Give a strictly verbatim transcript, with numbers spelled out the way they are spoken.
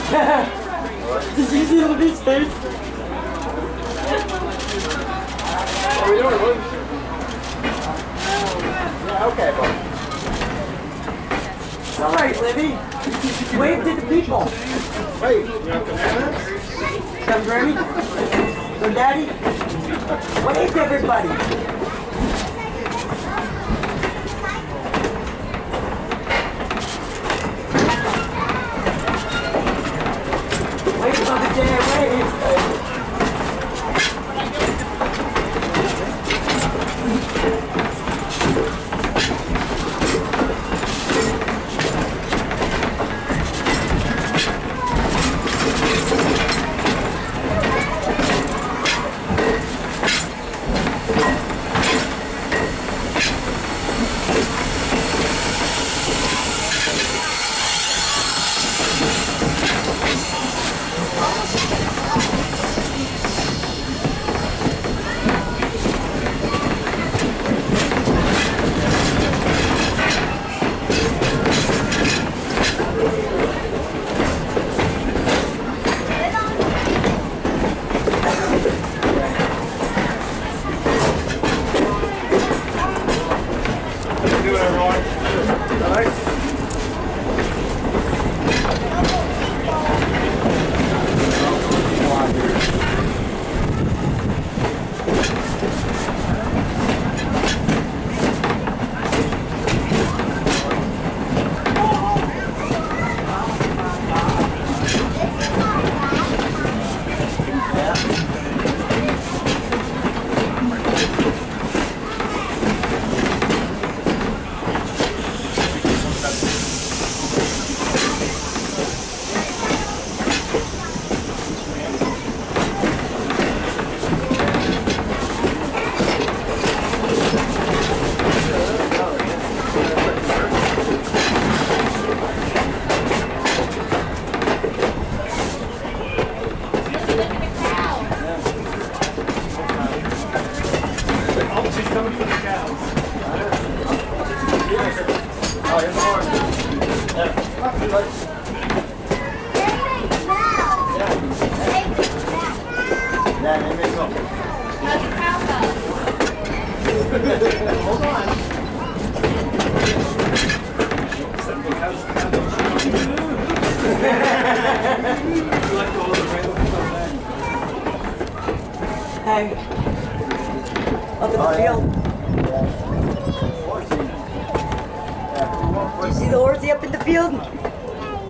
Did you see Libby's face? What are we doing, Luke? Yeah, okay, bud. It's alright, Libby. Wave to the people. Wait, you have commandments? Come, Granny. Go, Daddy. Wave to everybody. Wave, Mother Jan, wave. Hold on. Hey. Up in the Oh, field. Yeah. You see the horsey up in the field?